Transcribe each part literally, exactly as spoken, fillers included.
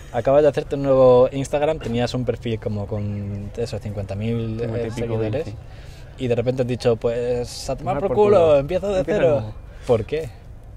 Acabas de hacerte un nuevo Instagram, tenías un perfil como con esos cincuenta mil eh, seguidores sí. Y de repente has dicho, pues a tomar por, por culo, culo, empiezo de Empieza cero. No. ¿Por qué?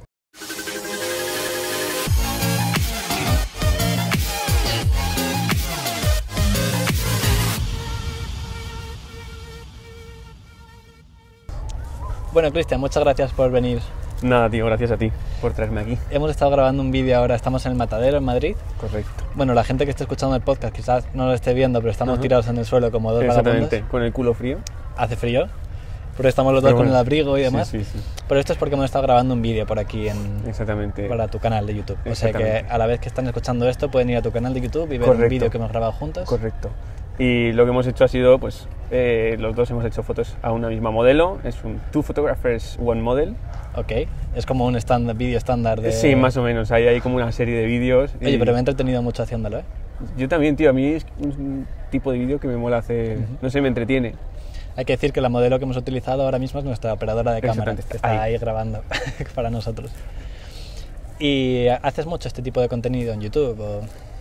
Bueno, Cristian, muchas gracias por venir. Nada, tío, gracias a ti por traerme aquí. Hemos estado grabando un vídeo ahora, estamos en el Matadero, en Madrid. Correcto. Bueno, la gente que esté escuchando el podcast quizás no lo esté viendo, pero estamos Ajá. tirados en el suelo como dos vagabundos. Exactamente, con el culo frío. Hace frío, pero estamos los dos pero bueno, con el abrigo y demás. Sí, sí, sí. Pero esto es porque hemos estado grabando un vídeo por aquí en, Exactamente. para tu canal de YouTube. O sea que a la vez que están escuchando esto pueden ir a tu canal de YouTube y ver Correcto. un vídeo que hemos grabado juntos. Correcto. Y lo que hemos hecho ha sido, pues, eh, los dos hemos hecho fotos a una misma modelo. Es un Two Photographers, One Model. Ok, es como un stand, vídeo estándar de... Sí, más o menos, ahí hay como una serie de vídeos. Oye, y... pero me he entretenido mucho haciéndolo, ¿eh? Yo también, tío, a mí es un tipo de vídeo que me mola hacer, uh-huh. no sé, me entretiene. Hay que decir que la modelo que hemos utilizado ahora mismo es nuestra operadora de cámara, que está ahí, ahí grabando para nosotros. ¿Y haces mucho este tipo de contenido en YouTube? O...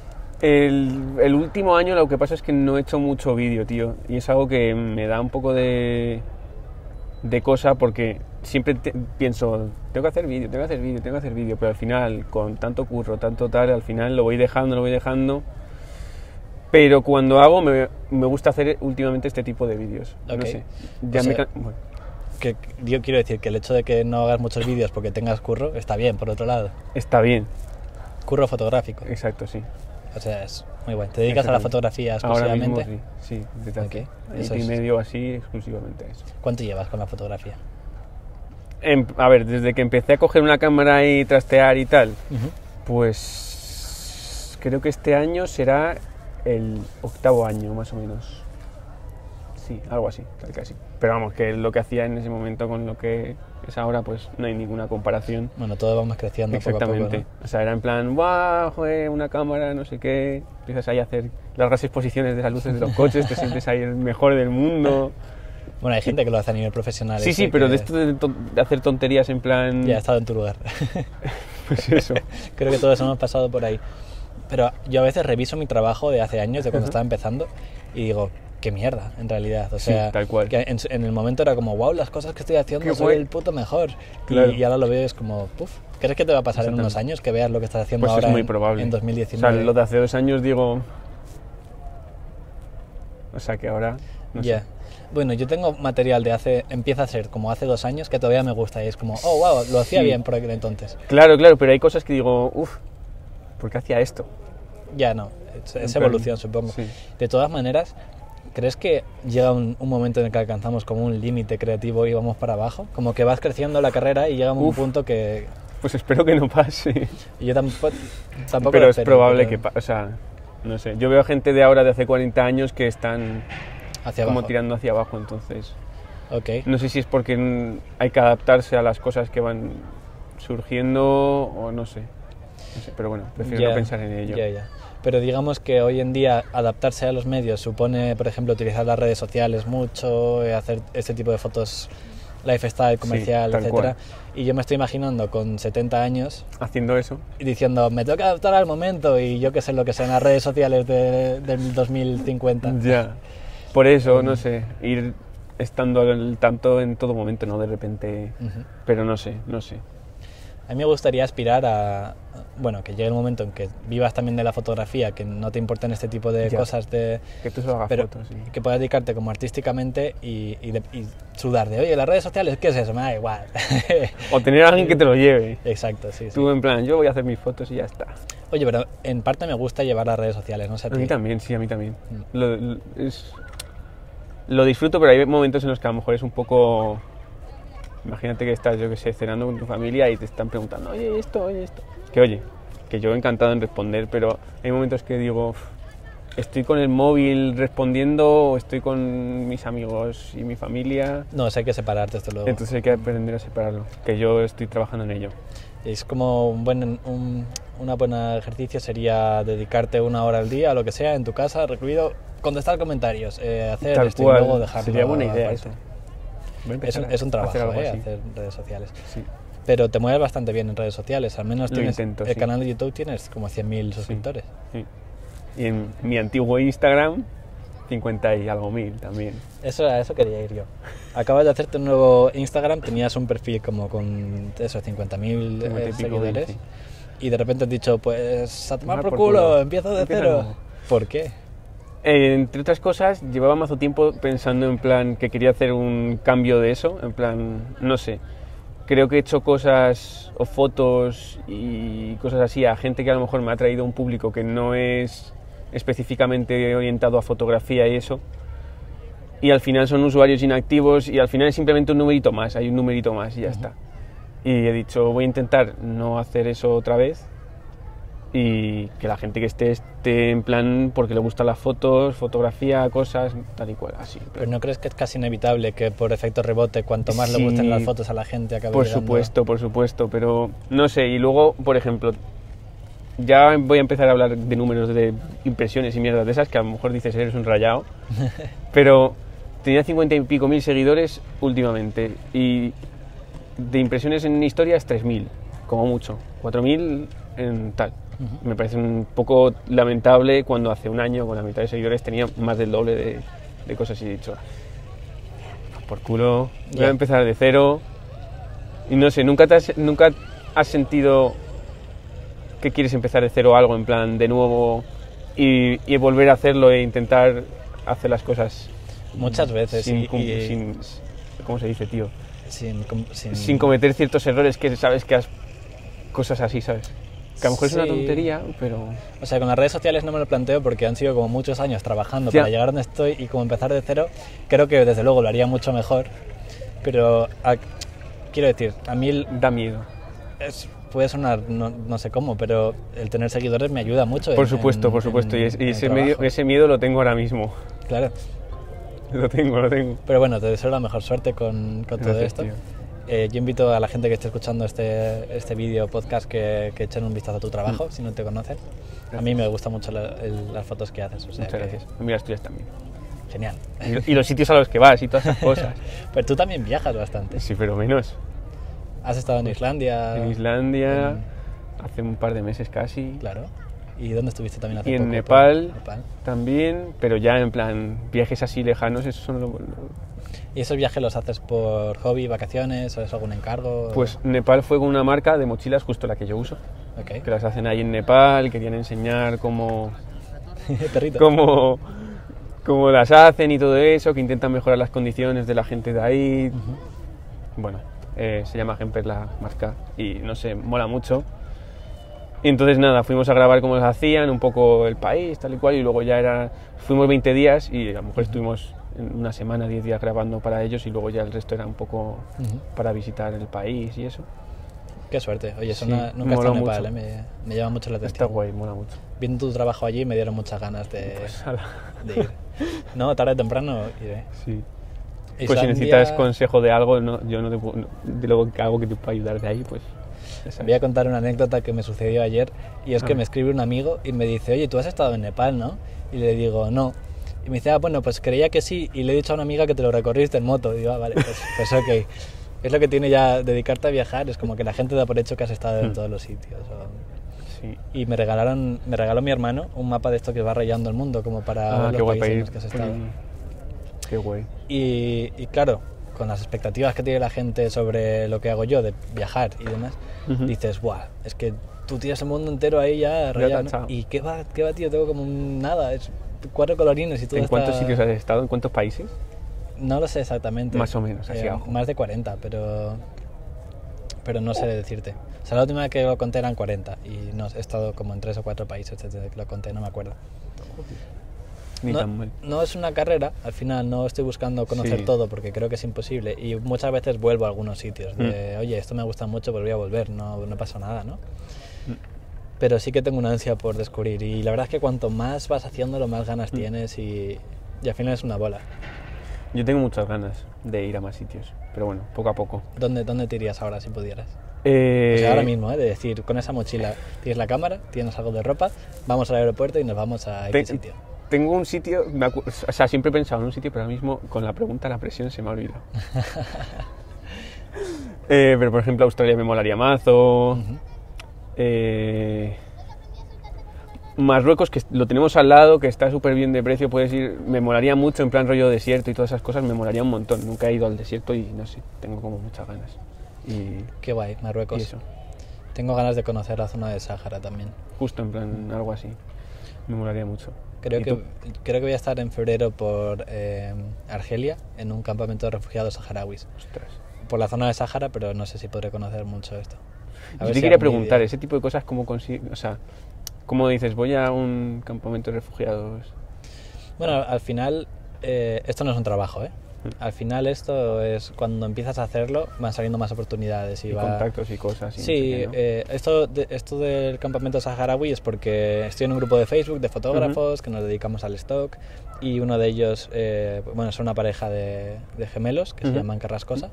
El, el último año lo que pasa es que no he hecho mucho vídeo, tío, y es algo que me da un poco de, de cosa porque siempre te, pienso, tengo que hacer vídeo, tengo que hacer vídeo, tengo que hacer vídeo, pero al final, con tanto curro, tanto tal, al final lo voy dejando, lo voy dejando, pero cuando hago me, me gusta hacer últimamente este tipo de vídeos, okay. no sé, ya o me... sea, bueno. que yo quiero decir que el hecho de que no hagas muchos vídeos porque tengas curro, está bien, por otro lado. Está bien. Curro fotográfico. Exacto, sí. O sea, es muy bueno. ¿Te dedicas a la fotografía exclusivamente? Ahora mismo sí, sí, desde hace okay. y medio así, exclusivamente eso. ¿Cuánto llevas con la fotografía? En, a ver, desde que empecé a coger una cámara y trastear y tal, uh-huh. pues creo que este año será el octavo año, más o menos. Sí, algo así, tal que así. Pero vamos, que lo que hacía en ese momento con lo que es ahora, pues no hay ninguna comparación. Bueno, todos vamos creciendo Exactamente. poco a poco, ¿no? O sea, era en plan, ¡guau! Joder, una cámara, no sé qué. Empiezas ahí a hacer largas exposiciones de las luces de los coches, te sientes ahí el mejor del mundo. Bueno, hay gente que lo hace a nivel profesional. Sí, sí, pero que... de esto de, to- de hacer tonterías en plan... Ya he estado en tu lugar. Pues eso. Creo que todos hemos pasado por ahí. Pero yo a veces reviso mi trabajo de hace años, de cuando uh-huh. estaba empezando, y digo... qué mierda, en realidad. O sea, sí, tal cual. Que en, en el momento era como, wow, las cosas que estoy haciendo, qué soy guay. el puto mejor. Claro. Y, y ahora lo veo y es como, puf, ¿crees que te va a pasar en unos años que veas lo que estás haciendo pues ahora es muy en, probable. en dos mil diecinueve? O sea, lo de hace dos años digo... O sea, que ahora... No yeah. sé. Bueno, yo tengo material de hace... Empieza a ser como hace dos años que todavía me gusta y es como, oh, wow, lo hacía sí. bien por aquel entonces. Claro, claro, pero hay cosas que digo, uff, ¿por qué hacía esto? Ya no, es, es evolución, supongo. Sí. De todas maneras... ¿Crees que llega un, un momento en el que alcanzamos como un límite creativo y vamos para abajo? Como que vas creciendo la carrera y llega un Uf, punto que... Pues espero que no pase. Y yo tampoco, tampoco pero lo es espero, probable pero... que pase, o sea, no sé. Yo veo gente de ahora de hace cuarenta años que están hacia como abajo. tirando hacia abajo, entonces... Okay. No sé si es porque hay que adaptarse a las cosas que van surgiendo o no sé. No sé, pero bueno, prefiero yeah, no pensar en ello. Yeah, yeah. Pero digamos que hoy en día adaptarse a los medios supone, por ejemplo, utilizar las redes sociales mucho, hacer este tipo de fotos lifestyle, comercial, sí, etcétera. Y yo me estoy imaginando con setenta años haciendo eso y diciendo, me tengo que adaptar al momento y yo qué sé lo que sea en las redes sociales de, del dos mil cincuenta. Ya, por eso, no sé, ir estando al tanto en todo momento, no de repente, uh-huh. pero no sé, no sé. A mí me gustaría aspirar a, bueno, que llegue el momento en que vivas también de la fotografía, que no te importen este tipo de ya, cosas de... Que tú solo hagas pero fotos, sí. Que puedas dedicarte como artísticamente y, y, de, y sudar de, oye, las redes sociales, ¿qué es eso? Me da igual. O tener a alguien que te lo lleve. Exacto, sí, sí. Tú en plan, yo voy a hacer mis fotos y ya está. Oye, pero en parte me gusta llevar las redes sociales, ¿no? O sea, a mí también, sí, a mí también. Mm. Lo, lo, es, lo disfruto, pero hay momentos en los que a lo mejor es un poco... Imagínate que estás, yo que sé, cenando con tu familia y te están preguntando, oye, esto, oye, esto. Que oye, que yo encantado en responder, pero hay momentos que digo, estoy con el móvil respondiendo o estoy con mis amigos y mi familia. No, o sea, hay que separarte esto luego. Entonces hay que aprender a separarlo, que yo estoy trabajando en ello. Es como un buen un una buena ejercicio sería dedicarte una hora al día a lo que sea en tu casa, recluido, contestar comentarios, eh, hacer Tal esto cual. y luego dejarlo. Sería buena idea eso. Es un, es un trabajo, hacer, eh, así. hacer redes sociales. Sí. pero te mueves bastante bien en redes sociales, al menos Lo tienes intento, el sí. canal de YouTube tienes como cien mil suscriptores. Sí. Y en mi antiguo Instagram, cincuenta y algo mil también. Eso, a eso quería ir yo. Acabas de hacerte un nuevo Instagram, tenías un perfil como con esos cincuenta mil eh, seguidores mil, sí. Y de repente has dicho, pues a tomar por, por culo, culo, empiezo de Empieza cero. No. ¿Por qué? Eh, entre otras cosas, llevaba mazo tiempo pensando en plan que quería hacer un cambio de eso, en plan, no sé, creo que he hecho cosas o fotos y cosas así a gente que a lo mejor me ha traído un público que no es específicamente orientado a fotografía y eso, y al final son usuarios inactivos y al final es simplemente un numerito más, hay un numerito más y ya uh-huh. está. Y he dicho, voy a intentar no hacer eso otra vez y que la gente que esté esté en plan porque le gustan las fotos, fotografía, cosas, tal y cual, así. ¿Pero no crees que es casi inevitable que por efecto rebote, cuanto más sí, le gusten las fotos a la gente, acabe por llegando? supuesto, por supuesto, pero no sé, y luego, por ejemplo, ya voy a empezar a hablar de números de impresiones y mierdas de esas, que a lo mejor dices eres un rayado, pero tenía cincuenta y pico mil seguidores últimamente, y de impresiones en historias tres mil, como mucho, cuatro mil en tal. Uh-huh. Me parece un poco lamentable cuando hace un año con la mitad de seguidores tenía más del doble de, de cosas y he dicho, por culo, voy yeah. a empezar de cero. Y no sé, ¿nunca, te has, nunca has sentido que quieres empezar de cero algo, en plan, de nuevo, y, y volver a hacerlo e intentar hacer las cosas? Muchas veces. Sin, y, y... sin, ¿cómo se dice, tío? Sin, sin... sin cometer ciertos errores que sabes que has... Cosas así, ¿sabes? Que a lo mejor sí. es una tontería, pero... O sea, con las redes sociales no me lo planteo porque han sido como muchos años trabajando ya. para llegar donde estoy y como empezar de cero, creo que desde luego lo haría mucho mejor, pero a, quiero decir, a mí... El, da miedo. Es, puede sonar, no, no sé cómo, pero el tener seguidores me ayuda mucho. Por en, supuesto, en, por supuesto, en, y, es, y ese, medio, ese miedo lo tengo ahora mismo. Claro. Lo tengo, lo tengo. Pero bueno, te deseo la mejor suerte con, con todo Gracias, esto. Tío. Eh, yo invito a la gente que esté escuchando este, este vídeo podcast que, que echen un vistazo a tu trabajo, mm. si no te conocen. Gracias. A mí me gustan mucho la, el, las fotos que haces. O sea Muchas que... gracias. Mira las tuyas también. Genial. Y, y los sitios a los que vas y todas esas cosas. Pero tú también viajas bastante. Sí, pero menos. ¿Has estado en Islandia? En Islandia, en... hace un par de meses casi. Claro. ¿Y dónde estuviste también hace y poco? Y en Nepal, Nepal también, pero ya en plan viajes así lejanos, esos son lo, lo... ¿Y esos viajes los haces por hobby, vacaciones o es algún encargo? Pues Nepal fue con una marca de mochilas, justo la que yo uso, okay. que las hacen ahí en Nepal, querían enseñar cómo, Perrito. cómo, cómo las hacen y todo eso, que intentan mejorar las condiciones de la gente de ahí. Uh-huh. Bueno, eh, se llama Gemper la marca y no sé, mola mucho. Y entonces nada, fuimos a grabar cómo las hacían, un poco el país, tal y cual, y luego ya era, fuimos veinte días y a lo mejor estuvimos una semana, diez días grabando para ellos y luego ya el resto era un poco uh-huh. para visitar el país y eso. Qué suerte, oye, eso sí, no, nunca he estado en Nepal, ¿eh? me, me llama mucho la atención. Está guay, mola mucho. Viendo tu trabajo allí me dieron muchas ganas de, pues, de ir. No, tarde o temprano iré. Sí. Islandia... Pues si necesitas consejo de algo, no, yo no te puedo, no, de lo que hago que te pueda ayudar de ahí, pues... Voy a contar una anécdota que me sucedió ayer y es que me escribe un amigo y me dice, oye, tú has estado en Nepal, ¿no? Y le digo, no. Y me dice, ah, bueno, pues creía que sí y le he dicho a una amiga que te lo recorriste en moto. Y digo, ah, vale, pues, pues ok. Es lo que tiene ya dedicarte a viajar, es como que la gente da por hecho que has estado en todos los sitios. O... Sí. Y me regalaron, me regaló mi hermano un mapa de esto que va rayando el mundo como para ah, ver los países en los que has estado. Qué guay. Y, y claro, con las expectativas que tiene la gente sobre lo que hago yo, de viajar y demás, uh-huh. dices, ¡buah! Es que tú tienes el mundo entero ahí ya rayado, ¿no? Y qué va, qué va, tío, tengo como nada, es cuatro colorines y todo. ¿En está... cuántos sitios has estado? ¿En cuántos países? No lo sé exactamente. Más o menos, así eh, abajo. Más de cuarenta, pero pero no sé decirte. O sea, la última vez que lo conté eran cuarenta y no, he estado como en tres o cuatro países desde que lo conté, no me acuerdo. Ni no, tan mal. No es una carrera, al final no estoy buscando conocer sí. todo porque creo que es imposible y muchas veces vuelvo a algunos sitios de, mm. oye, esto me gusta mucho, pues voy a volver, no, no pasa nada, ¿no? Mm. Pero sí que tengo una ansia por descubrir y la verdad es que cuanto más vas haciéndolo, más ganas mm. tienes y, y al final es una bola. Yo tengo muchas ganas de ir a más sitios, pero bueno, poco a poco. ¿Dónde, dónde te irías ahora si pudieras? Eh... O sea, ahora mismo, ¿eh? De decir, con esa mochila, tienes la cámara, tienes algo de ropa, vamos al aeropuerto y nos vamos a X Te... sitio. Tengo un sitio, me acu... o sea, siempre he pensado en un sitio, pero ahora mismo con la pregunta, la presión se me ha olvidado. Eh, pero, por ejemplo, Australia me molaría mazo. Ujú. Eh, Marruecos, que lo tenemos al lado, que está súper bien de precio, puedes ir, me molaría mucho, en plan rollo desierto y todas esas cosas, me molaría un montón. Nunca he ido al desierto y no sé, tengo como muchas ganas. Y, Qué guay, Marruecos. y eso, Tengo ganas de conocer la zona de Sáhara también. justo en plan algo así, me molaría mucho. Creo ¿Y que, tú? creo que voy a estar en febrero por eh, Argelia, en un campamento de refugiados saharauis. Ostras. Por la zona de Sáhara, pero no sé si podré conocer mucho esto. A Yo ver te si quería algún preguntar, vídeo- ese tipo de cosas, ¿cómo consigues? O sea, ¿cómo dices, voy a un campamento de refugiados? Bueno, al final, eh, esto no es un trabajo, ¿eh? Mm. Al final esto es, cuando empiezas a hacerlo, van saliendo más oportunidades. Y, Y va... contactos y cosas. Y no sé Sí, qué, ¿no? eh, esto, de- esto del campamento saharaui es porque estoy en un grupo de Facebook de fotógrafos que nos dedicamos al stock y uno de ellos, eh, bueno, son una pareja de, de gemelos que se Ujú. llaman Carrascosa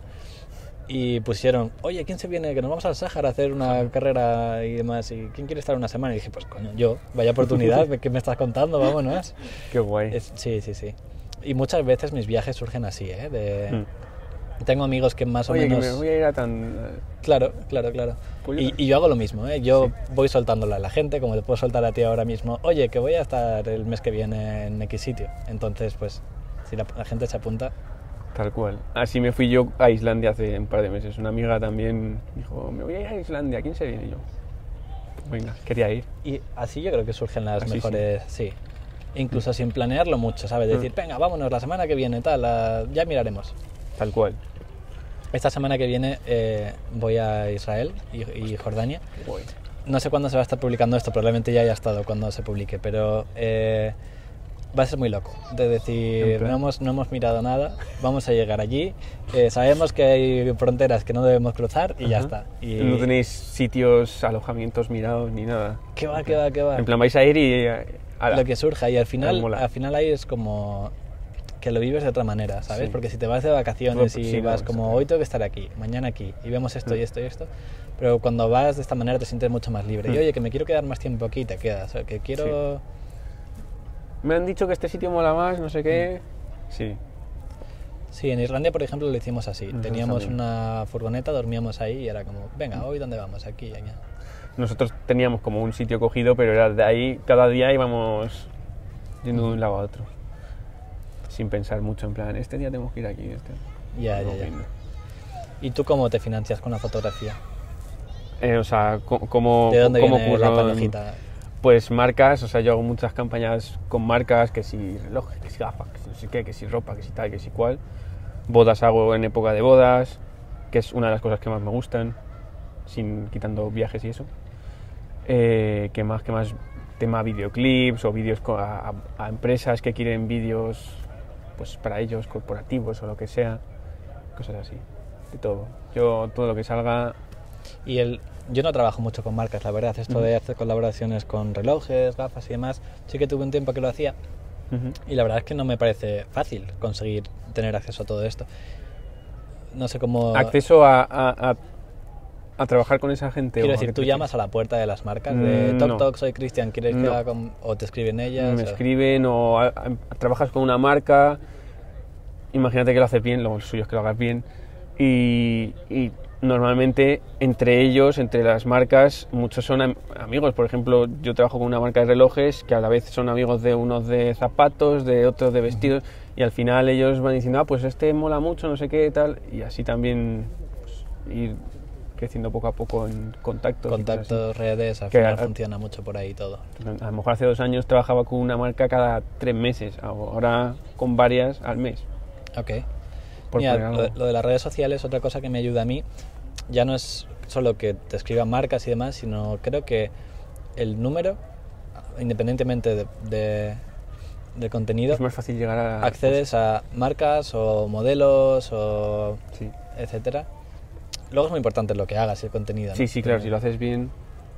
y pusieron, oye, ¿quién se viene? Que nos vamos al Sáhara a hacer una carrera y demás. ¿Y quién quiere estar una semana? Y dije, pues coño, yo, vaya oportunidad, ¿qué me estás contando? Vámonos. Qué guay. Es- sí, sí, sí. Y muchas veces mis viajes surgen así, ¿eh? De, Mm. Tengo amigos que más Oye, o que menos... me voy a ir a tan... Claro, claro, claro. Pues Y, yo- y yo hago lo mismo, ¿eh? Yo Sí. voy soltándolo a la gente, como te puedo soltar a ti ahora mismo. Oye, que voy a estar el mes que viene en X sitio. Entonces, pues, si la, la gente se apunta... Tal cual. Así me fui yo a Islandia hace un par de meses. Una amiga también dijo, me voy a ir a Islandia, ¿quién se viene? Y yo, pues venga, quería ir. Y así yo creo que surgen las Así sí. mejores... Sí. Incluso sin planearlo mucho, ¿sabes? Decir, Mm. venga, vámonos la semana que viene, tal, la- ya miraremos. Tal cual. Esta semana que viene eh, voy a Israel y, y Jordania. Qué guay. No sé cuándo se va a estar publicando esto, probablemente ya haya estado cuando se publique, pero eh, va a ser muy loco. De En decir, plan. no hemos, no hemos mirado nada, vamos a llegar allí, eh, sabemos que hay fronteras que no debemos cruzar y ya Ajá. está. Y, No tenéis sitios, alojamientos mirados ni nada. ¿Qué va, qué va, qué va? En plan, vais a ir y... eh, ala. Lo que surja y al final, mola. al final ahí es como que lo vives de otra manera, ¿sabes? Sí. Porque si te vas de vacaciones Todo- y sí, no, vas como exacto. hoy tengo que estar aquí, mañana aquí y vemos esto y Mm. esto y esto, pero cuando vas de esta manera te sientes mucho más libre. Y Mm. oye, que me quiero quedar más tiempo aquí, te quedas, o que quiero... Me han dicho que este sitio mola más, no sé qué. Mm. Sí. Sí, en Islandia, por ejemplo, lo hicimos así. Nosotros Teníamos también. una furgoneta, dormíamos ahí y era como, venga, hoy dónde vamos, aquí y allá. Nosotros teníamos como un sitio cogido, pero era de ahí, cada día íbamos yendo de un lado a otro. Sin pensar mucho, en plan, este día tenemos que ir aquí. Este. Ya, ya, Vamos ya. viendo. ¿Y tú cómo te financias con la fotografía? Eh, o sea, co- ¿cómo, ¿De dónde cómo viene la curro en- panojita? Pues marcas, o sea, yo hago muchas campañas con marcas, que si relojes, que si gafas, que si no sé qué, que si ropa, que si tal, que si cual. Bodas hago en época de bodas, que es una de las cosas que más me gustan, sin quitando viajes y eso. Eh, ¿Qué más? ¿Qué más? Tema videoclips o vídeos co- a, a- a empresas que quieren vídeos pues para ellos, corporativos o lo que sea. Cosas así, de todo. Yo todo lo que salga... Y el, yo no trabajo mucho con marcas, la verdad. Esto Ujú. de hacer colaboraciones con relojes, gafas y demás, sí que tuve un tiempo que lo hacía. Ujú. Y la verdad es que no me parece fácil conseguir tener acceso a todo esto. No sé cómo... Acceso a, a, a, a trabajar con esa gente. Quiero o a decir, que tú te- llamas a la puerta de las marcas de Mm, Toc no. Toc, soy Cristian, ¿quieres que No. haga con...? O te escriben ellas. Me o- escriben o a- a- trabajas con una marca, imagínate que lo haces bien, lo suyo es que lo hagas bien, y, y normalmente entre ellos, entre las marcas, muchos son am- amigos. Por ejemplo, yo trabajo con una marca de relojes que a la vez son amigos de unos de zapatos, de otros de vestidos, y al final ellos van diciendo, ah, pues este mola mucho, no sé qué, tal, y así también pues, ir creciendo poco a poco en contactos. y cosas así. Contactos, redes, al Que final a- funciona mucho por ahí todo. A lo mejor hace dos años trabajaba con una marca cada tres meses, ahora con varias al mes. Ok. Por Mira, poner algo. lo, lo de las redes sociales, otra cosa que me ayuda a mí, ya no es solo que te escriban marcas y demás, sino creo que el número, independientemente de, de, de contenido, Es más fácil llegar a... accedes a marcas o modelos o Sí, etcétera. Luego es muy importante lo que hagas, el contenido. ¿no? sí, sí, claro, Pero- si lo haces bien.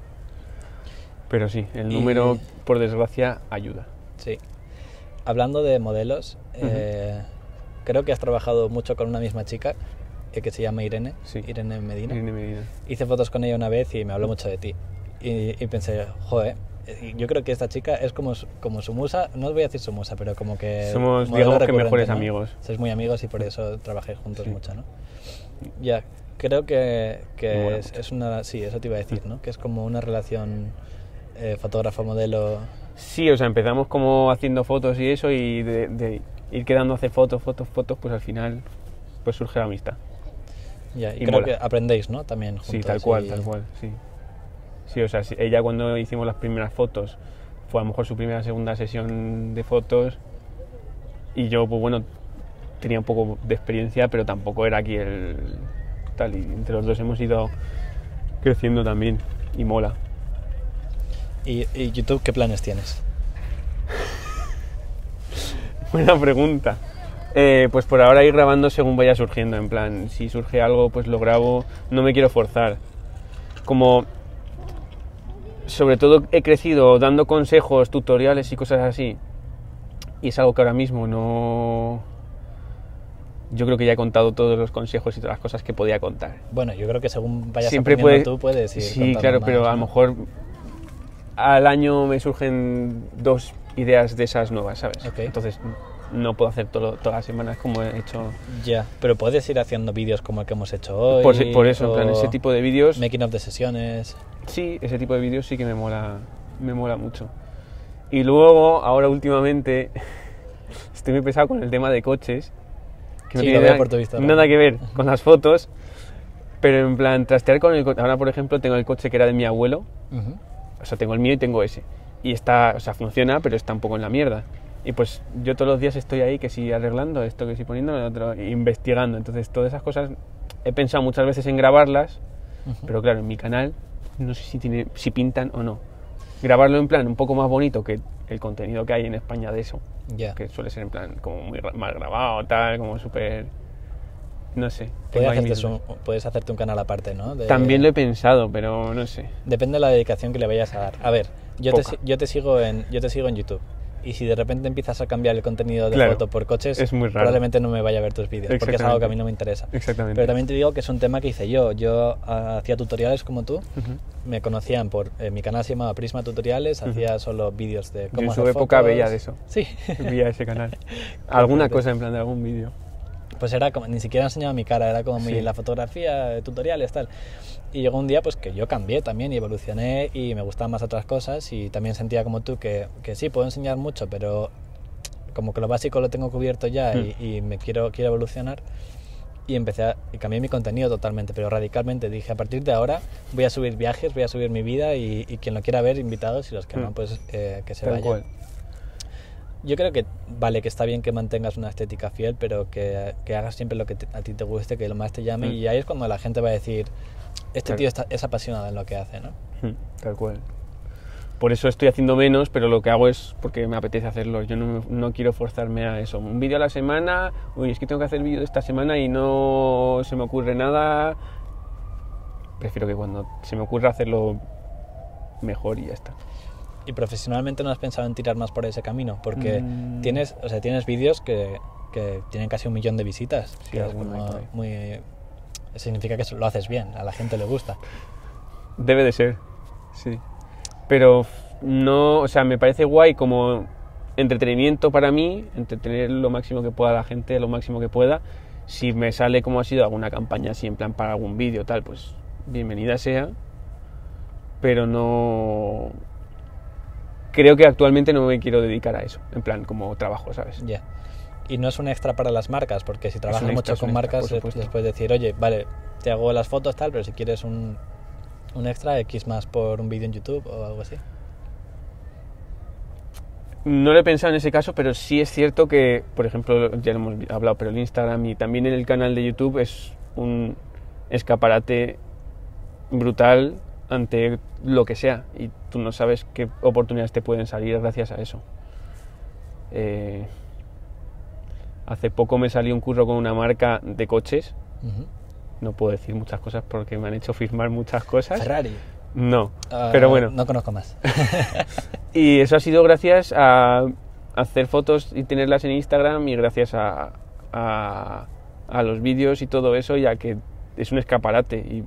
Pero sí, el Y- número, por desgracia, ayuda. Sí. Hablando de modelos, eh, creo que has trabajado mucho con una misma chica eh, que se llama Irene, Sí. Irene Medina. Irene Medina. Hice fotos con ella una vez y me habló mucho de ti. Y, y pensé, joder, eh, yo creo que esta chica es como su, como su musa, no os voy a decir su musa, pero como que... Somos, modelo digamos que recurrente, mejores ¿no? amigos. Sois muy amigos y por eso trabajé juntos Sí. mucho, ¿no? Ya. Creo que, Me que mola es, mucho. es una... Sí, eso te iba a decir, ¿no? Que es como una relación eh, fotógrafo-modelo. Sí, o sea, empezamos como haciendo fotos y eso, y de, de ir quedando a hacer fotos, fotos, fotos, pues al final pues surge la amistad. Ya, y, Y creo mola. que aprendéis, ¿no? También juntos. Sí, tal cual, y- tal cual, sí. Sí, o sea, sí, ella cuando hicimos las primeras fotos, fue a lo mejor su primera, segunda sesión de fotos, y yo, pues bueno, tenía un poco de experiencia, pero tampoco era aquí el tal, y entre los dos hemos ido creciendo también, y mola. ¿Y, y YouTube qué planes tienes? Buena pregunta. Eh, pues por ahora ir grabando según vaya surgiendo, en plan, si surge algo, pues lo grabo, no me quiero forzar. Como, sobre todo he crecido dando consejos, tutoriales y cosas así, y es algo que ahora mismo no... Yo creo que ya he contado todos los consejos y todas las cosas que podía contar. Bueno, yo creo que según vayas Siempre aprendiendo puede- tú puedes ir Sí, contando claro, más, pero a ¿no? lo mejor al año me surgen dos ideas de esas nuevas, ¿sabes? Ok. Entonces no puedo hacer todo, todas las semanas como he hecho. Ya, pero puedes ir haciendo vídeos como el que hemos hecho hoy. Por, por eso, en plan, o ese tipo de vídeos, Making of de sesiones. sí, ese tipo de vídeos sí que me mola, me mola mucho. Y luego, ahora últimamente, estoy muy pesado con el tema de coches, que no Sí, tiene lo veo nada, por tu Instagram. nada que ver con las fotos, pero en plan, trastear con el coche. Ahora, por ejemplo, tengo el coche que era de mi abuelo, Ujú. o sea, tengo el mío y tengo ese. Y está, o sea, funciona, pero está un poco en la mierda. Y pues yo todos los días estoy ahí, que si arreglando esto, que si poniendo lo otro, investigando. Entonces, todas esas cosas he pensado muchas veces en grabarlas, Ujú. pero claro, en mi canal no sé si, tiene, si pintan o no. Grabarlo en plan un poco más bonito que el contenido que hay en España de eso, Ya. que suele ser en plan como muy ra- mal grabado, tal, como súper... No sé. Puedes tengo ahí hacerte, mis un, dudas. puedes hacerte un canal aparte, ¿no? De- También lo he pensado, pero no sé. Depende de la dedicación que le vayas a dar. A ver, yo te, Poca. si- yo te sigo en yo te sigo en YouTube. Y si de repente empiezas a cambiar el contenido de Claro, foto por coches, es muy raro. probablemente no me vaya a ver tus vídeos, porque es algo que a mí no me interesa. Exactamente. Pero también te digo que es un tema que hice yo. Yo ah, hacía tutoriales como tú. Ujú. Me conocían por... eh, mi canal se llamaba Prisma Tutoriales. Ujú. Hacía solo vídeos de Yo cómo en hacer su época fotos. veía de eso. Sí. Vía ese canal. Alguna fuerte. cosa en plan de algún vídeo. Pues era como... Ni siquiera enseñaba mi cara. Era como muy Sí. la fotografía, eh, tutoriales, tal. Y llegó un día pues que yo cambié también y evolucioné y me gustaban más otras cosas. Y también sentía como tú que, que sí, puedo enseñar mucho, pero como que lo básico lo tengo cubierto ya Mm. y, y me quiero, quiero evolucionar. Y empecé a, y cambié mi contenido totalmente, pero radicalmente. Dije, a partir de ahora voy a subir viajes, voy a subir mi vida y, y quien lo quiera ver, invitados, y los que Mm. no, pues eh, que se Tal vayan. cual. Yo creo que vale, que está bien que mantengas una estética fiel, pero que, que hagas siempre lo que te- a ti te guste, que lo más te llame, Mm. y ahí es cuando la gente va a decir, este Claro. tío está, es apasionado en lo que hace, ¿no? Mm, Tal cual. Por eso estoy haciendo menos, pero lo que hago es porque me apetece hacerlo. Yo no, no quiero forzarme a eso. Un vídeo a la semana, uy, es que tengo que hacer vídeo esta semana y no se me ocurre nada. Prefiero que cuando se me ocurra hacerlo mejor y ya está. Y profesionalmente no has pensado en tirar más por ese camino, porque Mm. tienes, o sea, tienes vídeos que, que tienen casi un millón de visitas, Sí, que es alguno hay como por ahí. muy... Significa que lo haces bien, a la gente le gusta. Debe de ser, sí. Pero no, o sea, me parece guay como entretenimiento para mí, entretener lo máximo que pueda a la gente, lo máximo que pueda. Si me sale como ha sido alguna campaña así, en plan para algún vídeo, tal, pues bienvenida sea. Pero no... Creo que actualmente no me quiero dedicar a eso, en plan como trabajo, ¿sabes? Ya. Y no es un extra para las marcas, porque si trabajas un mucho extra, es un con extra, marcas, por les, supuesto. les puedes decir, oye, vale, te hago las fotos tal, pero si quieres un, un extra, X más por un vídeo en YouTube o algo así. No lo he pensado en ese caso, pero sí es cierto que, por ejemplo, ya lo hemos hablado, pero el Instagram y también en el canal de YouTube es un escaparate brutal ante lo que sea y tú no sabes qué oportunidades te pueden salir gracias a eso. Eh, hace poco me salió un curro con una marca de coches, Ujú. no puedo decir muchas cosas porque me han hecho firmar muchas cosas. Ferrari. No, Ah, pero bueno. No conozco más. Y eso ha sido gracias a hacer fotos y tenerlas en Instagram y gracias a, a, a los vídeos y todo eso, ya que es un escaparate y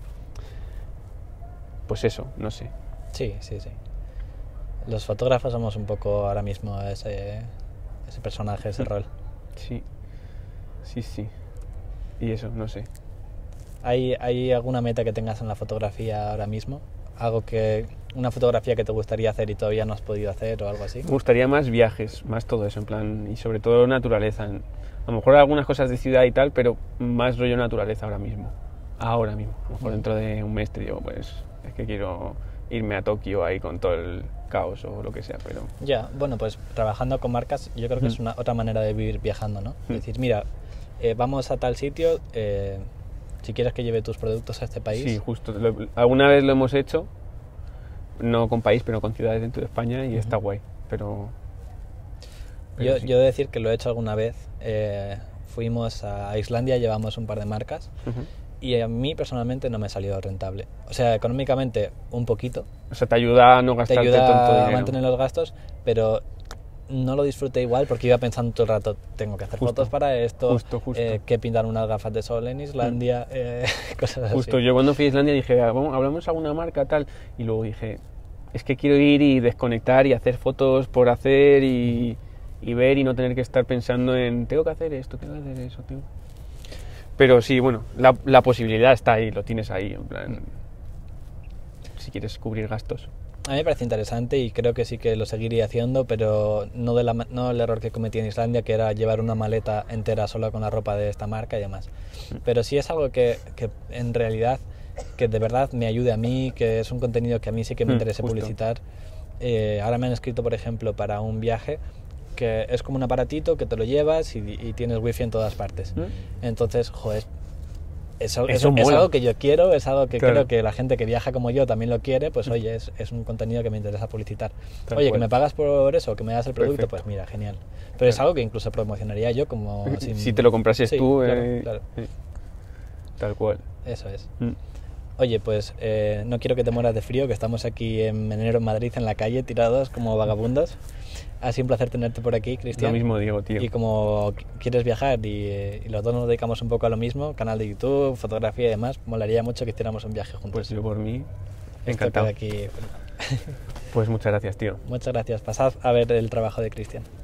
pues eso, no sé. Sí, sí, sí. Los fotógrafos somos un poco ahora mismo ese, ese personaje, ese rol. Sí, sí, sí. Y eso, no sé. ¿Hay, ¿Hay alguna meta que tengas en la fotografía ahora mismo? Algo que, una fotografía que te gustaría hacer y todavía no has podido hacer o algo así. Me gustaría más viajes, más todo eso, en plan, y sobre todo naturaleza. A lo mejor algunas cosas de ciudad y tal, pero más rollo naturaleza ahora mismo. Ahora mismo. A lo mejor dentro de un mes te digo, pues es que quiero irme a Tokio ahí con todo el caos o lo que sea, pero... Ya, bueno, pues trabajando con marcas yo creo que mm. es una otra manera de vivir viajando, ¿no? Mm. Es decir, mira, eh, vamos a tal sitio, eh, si quieres que lleve tus productos a este país... Sí, justo. Lo, alguna vez lo hemos hecho, no con país, pero con ciudades dentro de España y uh-huh. está guay, pero... pero yo, sí. yo he de decir que lo he hecho alguna vez. Eh, fuimos a Islandia, llevamos un par de marcas... Uh-huh. Y a mí personalmente no me ha salido rentable. O sea, económicamente un poquito. O sea, te ayuda a no gastarte tanto dinero. Te ayuda dinero. a mantener los gastos, pero no lo disfruté igual porque iba pensando todo el rato, tengo que hacer justo, fotos para esto, justo, justo. Eh, que pintar unas gafas de sol en Islandia, mm. eh, cosas así. Justo, yo cuando fui a Islandia dije, vamos, hablamos de alguna marca tal, y luego dije, es que quiero ir y desconectar y hacer fotos por hacer y, y ver y no tener que estar pensando en, tengo que hacer esto, tengo que hacer eso, tengo... Pero sí, bueno, la, la posibilidad está ahí, lo tienes ahí, en plan, si quieres cubrir gastos. A mí me parece interesante y creo que sí que lo seguiría haciendo, pero no, de la, no el error que cometí en Islandia, que era llevar una maleta entera solo con la ropa de esta marca y demás. Pero sí es algo que, que en realidad, que de verdad me ayude a mí, que es un contenido que a mí sí que me interesa mm, publicitar. Eh, ahora me han escrito, por ejemplo, para un viaje, que es como un aparatito que te lo llevas y, y tienes wifi en todas partes. ¿Mm? Entonces, joder, es, es, es, es algo que yo quiero, es algo que claro. creo que la gente que viaja como yo también lo quiere, pues oye, es, es un contenido que me interesa publicitar. Tal oye, cual. Que me pagas por eso, que me das el producto, perfecto. Pues mira, genial. Pero claro. es algo que incluso promocionaría yo como... Sin... Si te lo comprases sí, tú, claro, eh... claro. tal cual. Eso es. Mm. Oye, pues eh, no quiero que te mueras de frío, que estamos aquí en enero en Madrid, en la calle, tirados como vagabundos. Ha sido un placer tenerte por aquí, Cristian. Lo mismo digo, tío. Y como quieres viajar y, y los dos nos dedicamos un poco a lo mismo, canal de YouTube, fotografía y demás, molaría mucho que hiciéramos un viaje juntos. Pues yo por mí, encantado. Aquí. Pues muchas gracias, tío. Muchas gracias. Pasad a ver el trabajo de Cristian.